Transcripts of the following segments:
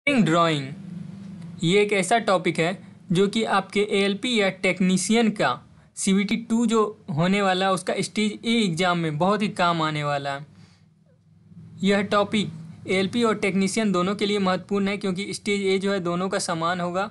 Drawing ये एक ऐसा टॉपिक है जो कि आपके एएलपी या टेक्नीशियन का सीवीटी 2 जो होने वाला है उसका स्टेज ए एग्ज़ाम में बहुत ही काम आने वाला है। यह टॉपिक एएलपी और टेक्नीशियन दोनों के लिए महत्वपूर्ण है क्योंकि स्टेज ए जो है दोनों का समान होगा।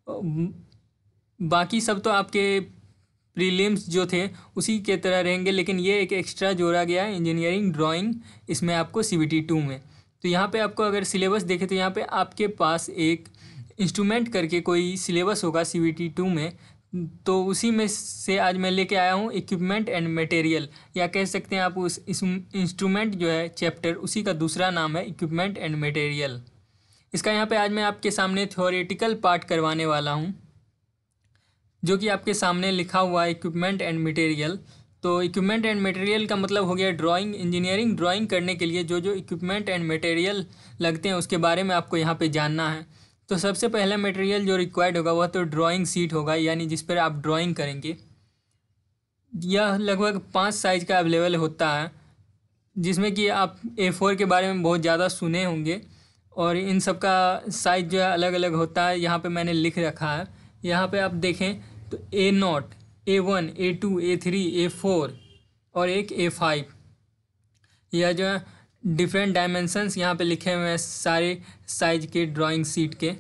बाकी सब तो आपके प्रीलिम्स जो थे उसी के तरह रहेंगे, लेकिन ये एक एक्स्ट्रा जोड़ा गया है इंजीनियरिंग ड्राइंग इसमें आपको सीवीटी 2 में। तो यहाँ पे आपको अगर सिलेबस देखें तो यहाँ पे आपके पास एक इंस्ट्रूमेंट करके कोई सिलेबस होगा सीवीटी 2 में, तो उसी में से आज मैं लेके आया हूँ इक्विपमेंट एंड मटेरियल, या कह सकते हैं आप उस इंस्ट्रूमेंट जो है चैप्टर उसी का दूसरा नाम है इक्विपमेंट एंड मटेरियल। इसका यहाँ पे आज मैं आपके सामने थ्योरेटिकल पार्ट करवाने वाला हूँ जो कि आपके सामने लिखा हुआ है इक्विपमेंट एंड मटेरियल। तो इक्विपमेंट एंड मटेरियल का मतलब हो गया ड्राइंग, इंजीनियरिंग ड्राइंग करने के लिए जो जो इक्विपमेंट एंड मटेरियल लगते हैं उसके बारे में आपको यहाँ पे जानना है। तो सबसे पहला मटेरियल जो रिक्वायर्ड होगा वह तो ड्राइंग शीट होगा, यानी जिस पर आप ड्राइंग करेंगे। यह लगभग 5 साइज का अवेलेबल होता है, जिसमें कि आप A4 के बारे में बहुत ज़्यादा सुने होंगे और इन सब का साइज जो है अलग अलग होता है। यहाँ पे मैंने लिख रखा है, यहाँ पे आप देखें तो A0, A1, A2, A3, A4 और एक A5, यह जो है डिफरेंट डायमेंशंस यहाँ पे लिखे हुए हैं सारे साइज के ड्राइंग शीट के।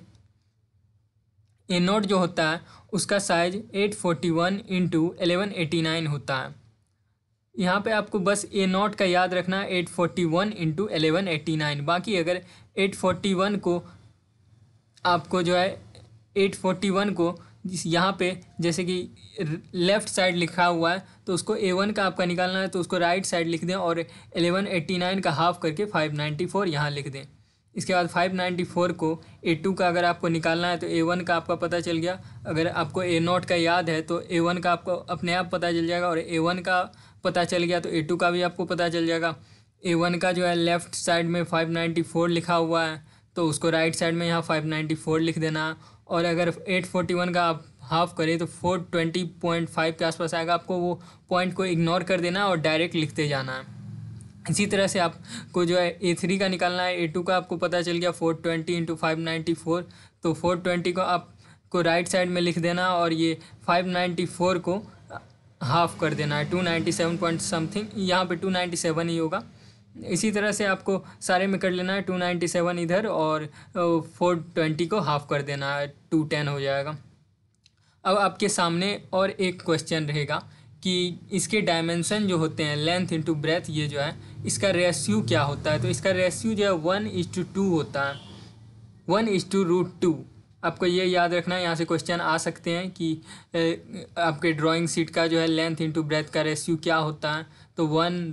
A0 जो होता है उसका साइज 841 इंटू 1189 होता है। यहाँ पे आपको बस A0 का याद रखना है 841 इंटू 1189। बाकी अगर 841 को आपको जो है 841 को यहाँ पे जैसे कि लेफ़्ट साइड लिखा हुआ है तो उसको A1 का आपका निकालना है तो उसको राइट साइड लिख दें और 1189 का हाफ करके 594 यहाँ लिख दें। इसके बाद 594 को A2 का अगर आपको निकालना है तो A1 का आपका पता चल गया। अगर आपको A0 का याद है तो A1 का आपको अपने आप पता चल जाएगा, और A1 का पता चल गया तो A2 का भी आपको पता चल जाएगा। A1 का जो है लेफ़्ट साइड में 594 लिखा हुआ है तो उसको राइट साइड में यहाँ 594 लिख देना, और अगर 841 का आप हाफ करें तो 420.5 के आसपास आएगा। आपको वो पॉइंट को इग्नोर कर देना और डायरेक्ट लिखते जाना है। इसी तरह से आपको जो है A3 का निकालना है। A2 का आपको पता चल गया 420 इंटू 594, तो 420 को आपको राइट साइड में लिख देना और ये 594 को हाफ कर देना है 297 पॉइंट समथिंग, यहाँ पे 297 ही होगा। इसी तरह से आपको सारे में कर लेना है 297 इधर और 420 को हाफ कर देना है 210 हो जाएगा। अब आपके सामने और एक क्वेश्चन रहेगा कि इसके डायमेंशन जो होते हैं लेंथ इंटू ब्रेथ, ये जो है इसका रेशियो क्या होता है। तो इसका रेशियो जो है 1:2 होता है, 1:√2। आपको ये याद रखना है, यहाँ से क्वेश्चन आ सकते हैं कि आपके ड्राइंग शीट का जो है लेंथ इंटू ब्रेथ का रेशियो क्या होता है। तो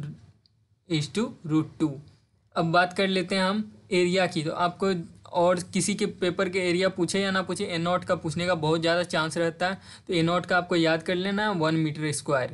1:√2। अब बात कर लेते हैं हम एरिया की। तो आपको और किसी के पेपर के एरिया पूछे या ना पूछे, A0 का पूछने का बहुत ज़्यादा चांस रहता है, तो A0 का आपको याद कर लेना है 1 मीटर स्क्वायर।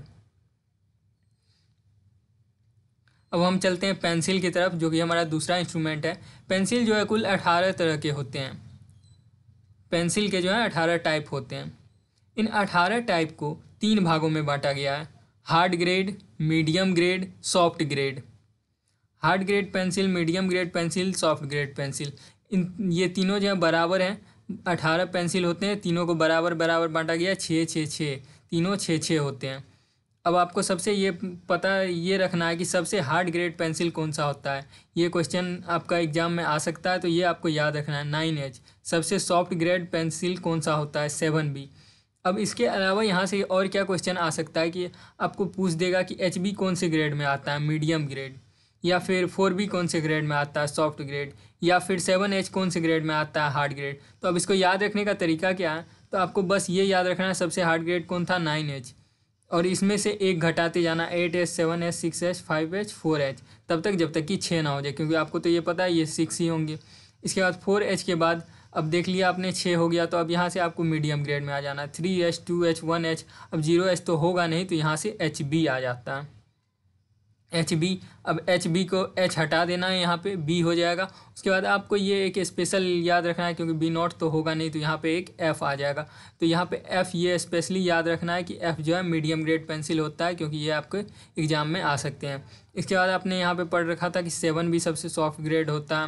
अब हम चलते हैं पेंसिल की तरफ, जो कि हमारा दूसरा इंस्ट्रूमेंट है। पेंसिल जो है कुल 18 तरह के होते हैं। पेंसिल के जो है 18 टाइप होते हैं। इन 18 टाइप को 3 भागों में बांटा गया है: hard grade, medium grade, soft grade. Hard grade pencil, medium grade pencil, soft grade pencil, इन ये तीनों जो है बराबर हैं। 18 पेंसिल होते हैं, तीनों को बराबर बराबर बांटा गया, 6-6-6, तीनों 6-6 होते हैं। अब आपको सबसे ये रखना है कि सबसे हार्ड ग्रेड पेंसिल कौन सा होता है। ये क्वेश्चन आपका एग्जाम में आ सकता है, तो ये आपको याद रखना है 9H। सबसे सॉफ्ट ग्रेड पेंसिल कौन सा होता है, 7B। अब इसके अलावा यहाँ से और क्या क्वेश्चन आ सकता है कि आपको पूछ देगा कि HB कौन से ग्रेड में आता है, मीडियम ग्रेड, या फिर 4B कौन से ग्रेड में आता है, सॉफ्ट ग्रेड, या फिर 7H कौन से ग्रेड में आता है, हार्ड ग्रेड। तो अब इसको याद रखने का तरीका क्या है, तो आपको बस ये याद रखना है सबसे हार्ड ग्रेड कौन था, 9H, और इसमें से एक घटाते जाना, 8H, 7H, 6H, 5H, 4H, तब तक जब तक कि 6 ना हो जाए, क्योंकि आपको तो ये पता है ये 6 ही होंगे। इसके बाद 4H के बाद अब देख लिया आपने 6 हो गया, तो अब यहाँ से आपको मीडियम ग्रेड में आ जाना है, 3H, 2H, 1H। अब 0H तो होगा नहीं, तो यहाँ से HB आ जाता है, HB। अब HB को H हटा देना है, यहाँ पे B हो जाएगा। उसके बाद आपको ये एक स्पेशल याद रखना है, क्योंकि B0 तो होगा नहीं, तो यहाँ पे एक F आ जाएगा। तो यहाँ पे F ये स्पेशली याद रखना है कि F जो है मीडियम ग्रेड पेंसिल होता है, क्योंकि ये आपके एग्ज़ाम में आ सकते हैं। इसके बाद आपने यहाँ पे पढ़ रखा था कि 7B सबसे सॉफ्ट ग्रेड होता है।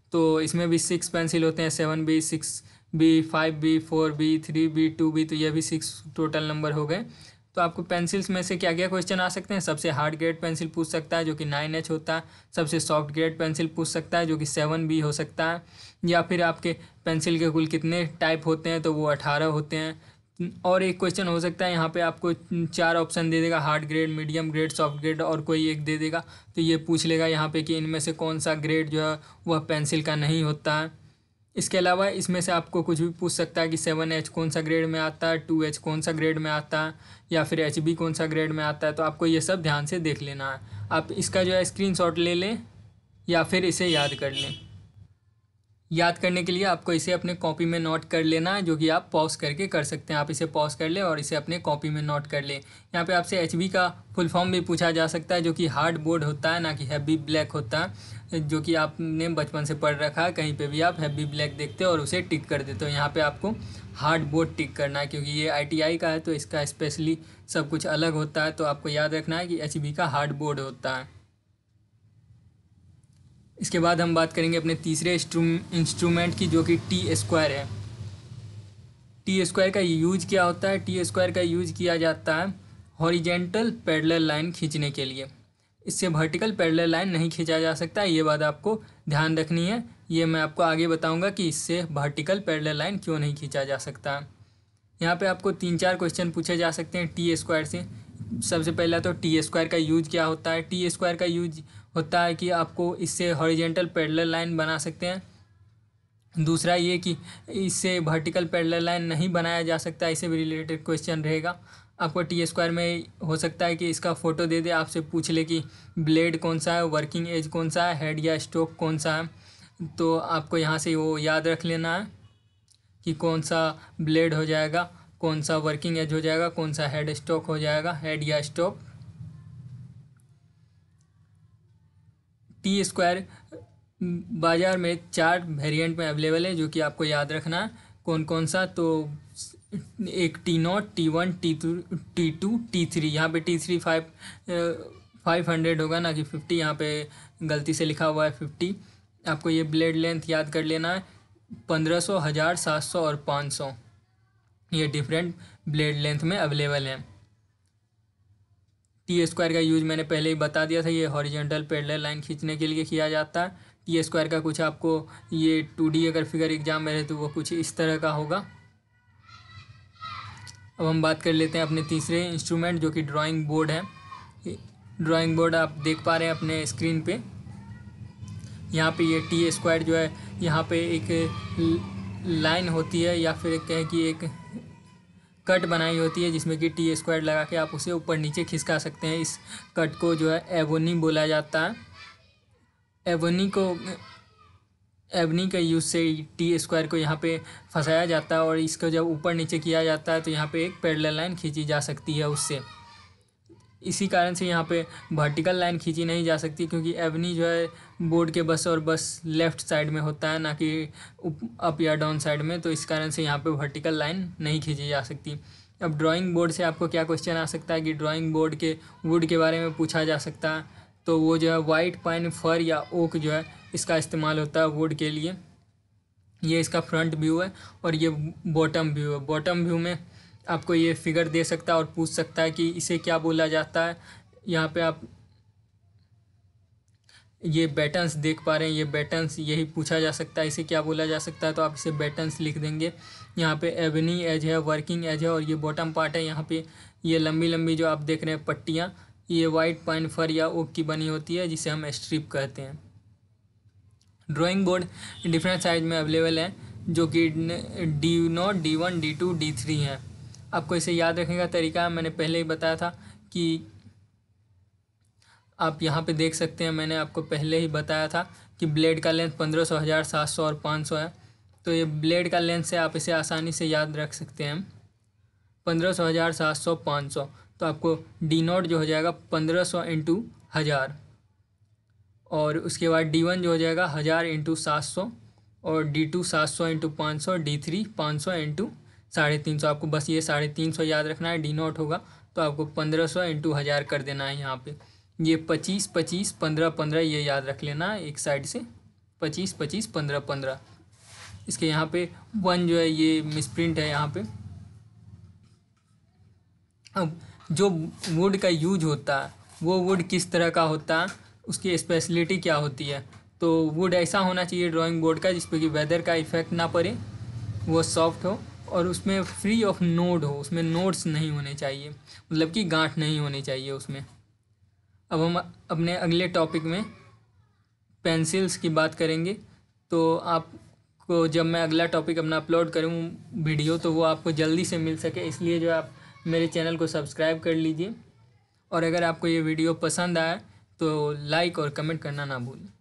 तो इसमें भी 6 पेंसिल होते हैं, 7B, 6B, 5B, 4B, 3B, 2B, तो ये भी 6 टोटल नंबर हो गए। तो आपको पेंसिल्स में से क्या क्या क्वेश्चन आ सकते हैं? सबसे हार्ड ग्रेड पेंसिल पूछ सकता है जो कि 9H होता है, सबसे सॉफ्ट ग्रेड पेंसिल पूछ सकता है जो कि 7B हो सकता है, या फिर आपके पेंसिल के कुल कितने टाइप होते हैं, तो वो 18 होते हैं। और एक क्वेश्चन हो सकता है यहाँ पे आपको 4 ऑप्शन दे देगा, hard grade, medium grade, soft grade, और कोई एक दे देगा। तो ये पूछ लेगा यहाँ पे कि इनमें से कौन सा ग्रेड जो है वह पेंसिल का नहीं होता है। इसके अलावा इसमें से आपको कुछ भी पूछ सकता है कि 7H कौन सा ग्रेड में आता है, 2H कौन सा ग्रेड में आता है, या फिर HB कौन सा ग्रेड में आता है। तो आपको ये सब ध्यान से देख लेना है। आप इसका जो है स्क्रीनशॉट ले लें या फिर इसे याद कर लें। याद करने के लिए आपको इसे अपने कॉपी में नोट कर लेना है, जो कि आप पॉज करके कर सकते हैं। आप इसे पॉज कर लें और इसे अपने कॉपी में नोट कर लें। यहाँ पे आपसे HB का फुल फॉर्म भी पूछा जा सकता है, जो कि हार्ड बोर्ड होता है, ना कि हैवी ब्लैक होता है, जो कि आपने बचपन से पढ़ रखा है। कहीं पे भी आप हैवी ब्लैक देखते हो और उसे टिक कर देते हो, यहाँ पे आपको हार्ड बोर्ड टिक करना है, क्योंकि ये ITI का है तो इसका स्पेशली सब कुछ अलग होता है। तो आपको याद रखना है कि HB का हार्ड बोर्ड होता है। इसके बाद हम बात करेंगे अपने तीसरे इंस्ट्रूमेंट की, जो कि टी स्क्वायर है। टी स्क्वायर का यूज क्या होता है? टी स्क्वायर का यूज किया जाता है हॉरिजेंटल पैरेलल लाइन खींचने के लिए। इससे वर्टिकल पैरेलल लाइन नहीं खींचा जा सकता, ये बात आपको ध्यान रखनी है। ये मैं आपको आगे बताऊंगा कि इससे वर्टिकल पैरेलल लाइन क्यों नहीं खींचा जा सकता। यहाँ पे आपको 3-4 क्वेश्चन पूछे जा सकते हैं टी स्क्वायर से। सबसे पहला तो टी स्क्वायर का यूज क्या होता है? टी स्क्वायर का यूज होता है कि आपको इससे हॉरिजेंटल पैरेलल लाइन बना सकते हैं। दूसरा ये कि इससे वर्टिकल पैरेलल लाइन नहीं बनाया जा सकता, इससे भी रिलेटेड क्वेश्चन रहेगा। आपको टी स्क्वायर में हो सकता है कि इसका फ़ोटो दे दे, आपसे पूछ ले कि ब्लेड कौन सा है, वर्किंग एज कौन सा है, हेड या स्ट्रोक कौन सा है। तो आपको यहाँ से वो याद रख लेना है कि कौन सा ब्लेड हो जाएगा, कौन सा वर्किंग एज हो जाएगा, कौन सा हेड स्ट्रोक हो जाएगा, हेड या स्ट्रोक। टी स्क्वायर बाज़ार में 4 वेरिएंट में अवेलेबल है, जो कि आपको याद रखना है कौन कौन सा। तो एक T0, T1, T2, T3। यहाँ पे T3 500 होगा, ना कि 50। यहाँ पे गलती से लिखा हुआ है 50। आपको ये ब्लेड लेंथ याद कर लेना है, 1500, 1000, 700 और 500। ये डिफरेंट ब्लेड लेंथ में अवेलेबल है। टी स्क्वायर का यूज मैंने पहले ही बता दिया था, ये हॉरिजॉन्टल पैरेलल लाइन खींचने के लिए किया जाता है। टी स्क्वायर का कुछ आपको ये 2D अगर फिगर एग्जाम में रहे तो वो कुछ इस तरह का होगा। अब हम बात कर लेते हैं अपने तीसरे इंस्ट्रूमेंट, जो कि ड्राइंग बोर्ड है। ड्राइंग बोर्ड आप देख पा रहे हैं अपने स्क्रीन पे। यहाँ पे ये टी स्क्वायर जो है, यहाँ पे एक लाइन होती है, या फिर कहें कि एक कट बनाई होती है, जिसमें कि टी स्क्वायर लगा के आप उसे ऊपर नीचे खिसका सकते हैं। इस कट को जो है एबोनी बोला जाता है। एबनी के यूज़ से टी स्क्वायर को यहाँ पे फंसाया जाता है, और इसको जब ऊपर नीचे किया जाता है तो यहाँ पे एक पैरेलल लाइन खींची जा सकती है उससे। इसी कारण से यहाँ पे वर्टिकल लाइन खींची नहीं जा सकती, क्योंकि एबनी जो है बोर्ड के बस लेफ़्ट साइड में होता है, ना कि अप या डाउन साइड में। तो इस कारण से यहाँ पे वर्टिकल लाइन नहीं खींची जा सकती। अब ड्राइंग बोर्ड से आपको क्या क्वेश्चन आ सकता है कि ड्राइंग बोर्ड के वुड के बारे में पूछा जा सकता है। तो वो जो है वाइट पाइन, फर या ओक जो है, इसका इस्तेमाल होता है वुड के लिए। ये इसका फ्रंट व्यू है और ये बॉटम व्यू है। बॉटम व्यू में आपको ये फिगर दे सकता है और पूछ सकता है कि इसे क्या बोला जाता है। यहाँ पे आप ये बैटन्स देख पा रहे हैं, ये बैटन्स यही पूछा जा सकता है, इसे क्या बोला जा सकता है। तो आप इसे बैटन्स लिख देंगे। यहाँ पे एबनी एज है, वर्किंग एज है, और ये बॉटम पार्ट है। यहाँ पे ये लंबी लंबी जो आप देख रहे हैं पट्टियाँ, ये वाइट पाइन, फर या ओक की बनी होती है, जिसे हम स्ट्रिप कहते हैं। ड्राइंग बोर्ड डिफरेंट साइज में अवेलेबल है, जो कि D0, D1, D2, D3 हैं। आपको इसे याद रखने का तरीका मैंने पहले ही बताया था कि आप यहाँ पे देख सकते हैं। मैंने आपको पहले ही बताया था कि ब्लेड का लेंथ 1500, 1000, 700 और 500 है। तो ये ब्लेड का लेंथ से आप इसे आसानी से याद रख सकते हैं, 1500, 1000, 700, 500। तो आपको D0 जो हो जाएगा 1500 इंटू 1000, और उसके बाद D1 जो हो जाएगा 1000 इंटू 700, और D2 700 इंटू 500, D3 500 इंटू 350। आपको बस ये 350 याद रखना है। D0 होगा तो आपको 1500 इंटू 1000 कर देना है। यहाँ पे ये 25, 25, 15, 15 ये याद रख लेना है एक साइड से। 25 25 15 15। इसके यहाँ पे 1 जो है ये मिसप्रिंट है यहाँ पे। अब जो वुड का यूज होता है वो वुड किस तरह का होता है, उसकी स्पेशलिटी क्या होती है। तो वुड ऐसा होना चाहिए ड्राइंग बोर्ड का जिस पे कि वेदर का इफेक्ट ना पड़े, वो सॉफ्ट हो और उसमें फ्री ऑफ नोड हो, उसमें नोड्स नहीं होने चाहिए, मतलब कि गांठ नहीं होनी चाहिए उसमें। अब हम अपने अगले टॉपिक में पेंसिल्स की बात करेंगे। तो आपको जब मैं अगला टॉपिक अपना अपलोड करूँ वीडियो, तो वो आपको जल्दी से मिल सके, इसलिए जो आप मेरे चैनल को सब्सक्राइब कर लीजिए। और अगर आपको ये वीडियो पसंद आए तो लाइक और कमेंट करना ना भूलें।